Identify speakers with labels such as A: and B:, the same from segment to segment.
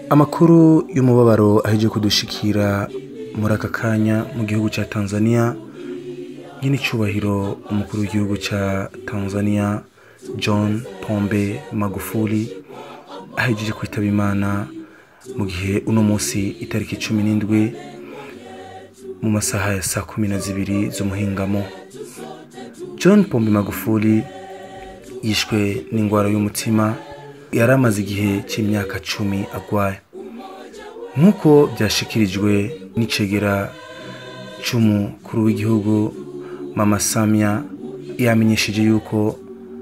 A: Amakuru y'umubabaro aheje kudushikira muri aka kanya mu gihugu ca Tanzania. Nyine cyubahiro umukuru w'igihugu ca Tanzania John Pombe Magufuli ahejeje kwitaba Imana mu gihe uno munsi itariki 17 mu masaha ya saa 12 z'umuhingamo. John Pombe Magufuli yishwe n'ingwara y'umutima, yaramaze igihe cy'imyaka 10 agwaye. Nkuko byashikirijwe n'icegera c'umukuru w'igihugu Mama Samia, yamenyesheje yuko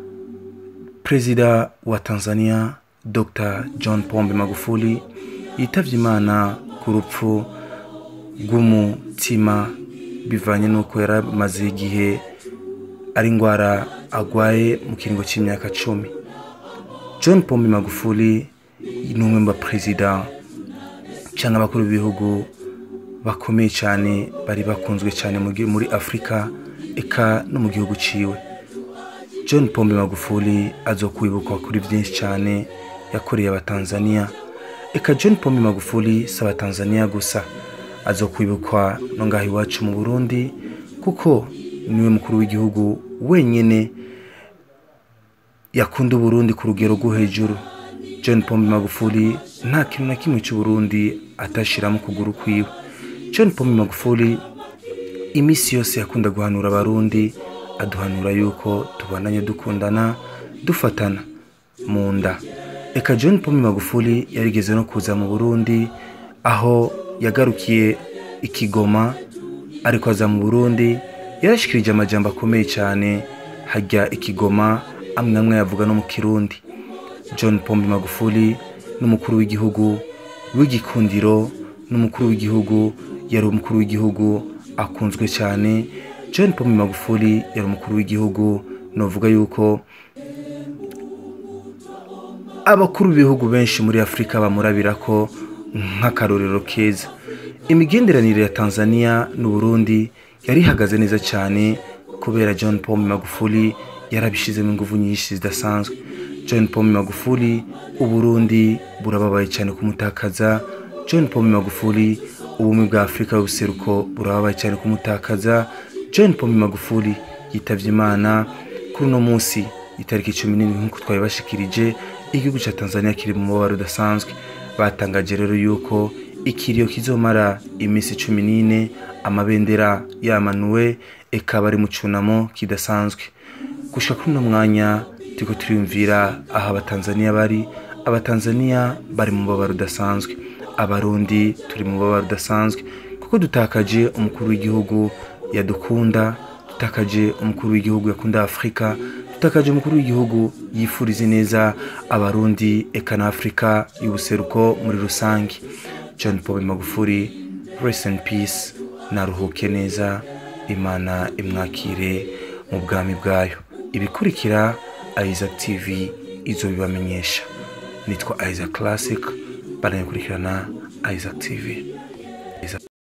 A: Perezida wa Tanzania Dr. John Pombe Magufuli yitavye Imana ku rupfu rw'umutima bivanye nuko yaramaze igihe ari ingwara agwaye mu kiringo c'imyaka 10. John Pombe Magufuli ni umwe mu baperezida cyangwa abakuru b'ibihugu bakomeye cyane, bari bakunzwe cyane muri Afrika eka no mu gihugu ciwe. John Pombe Magufuli azokwibukwa kuri byinshi cyane yakoreye abatanzania. Eka John Pombe Magufuli saba Tanzania gusa, azokwibukwa no ngaho iwacu mu Burundi kuko niwe mukuru w'igihugu wenyene yakunda Burundi ku rugero rwo hejuru. John Pombe Magufuli nta kintu na kimwe cy'u Burundi atashiramo kuguru kwiwe. John Pombe Magufuli imisi yose yakunda guhanura abarundi, aduhanura yuko tubananye dukundana dufatana mu nda. Eka John Pombe Magufuli yarigeze no kuza mu Burundi, aho yagarukiye ikigoma ariko aza mu Burundi yarashikirije amajambo akomeye cyane hajya ikigoma amwe yavuga no mu Kirundi. John Pombe Magufuli n'umukuru w'igihugu w'igikundiro, n'umukuru w'igihugu yari umukuru w'igihugu akunzwe cyane. John Pombe Magufuli yari umukuru w'igihugu novuga yuko abakuru b'ibihugu benshi muri Afrika bamurabirako nk'akarorero keza. Imigenderanire ya Tanzania n'u Burundi yari hagaze neza cyane kubera John Pombe Magufuli yarabishizemo ingufu nyinshi zidasanzwe. John Pombe Magufuli Uburundi burababaye cyane kumutakaza. John Pombe Magufuli ubumwe bwa Afrika y'ubuseruko burababaye cyane kumutakaza. John Pombe Magufuli yitavye Imana kuri no munsi itariki 17 nkuko twabashikirije. Igihugu ca Tanzania kiri mu mubabaro udasanzwe. Batangaje rero yuko ikiriyo kizomara imisi 14, amabendera yamanuwe eka bari mu cunamo kidasanzwe. Gushika kuri no mwanya tiko turiyumvira aha abatanzania bari. Abatanzania bari mu mubabaro udasanzwe, abarundi turi mu mubabaro udasanzwe kuko dutakaje umukuru w'igihugu yadukunda, dutakaje umukuru w'igihugu yakunda Afrika, dutakaje umukuru w'igihugu yifurize neza abarundi eka na Afrika y'ubuseruko muri rusangi. John Pombe Magufuli, rest in peace, naruhuke neza, Imana imwakire mu bwami bwayo. Ibikurikira Isaac TV izo bibamenyesha. Nitwa Isaac Classic, banakurikirana Isaac TV.